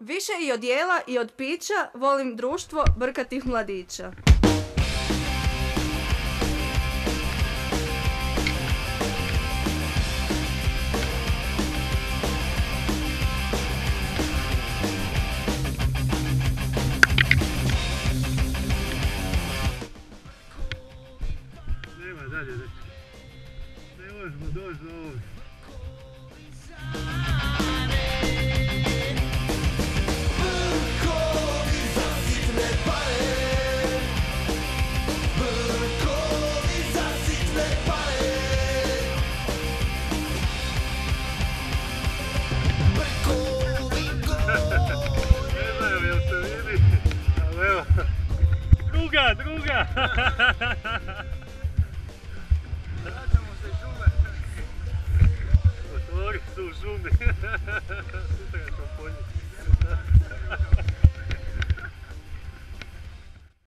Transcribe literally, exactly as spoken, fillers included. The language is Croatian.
Više i od jela i od pića volim društvo brkatih mladića. Nema dalje, ne možemo doći do ovog. Druga, druga!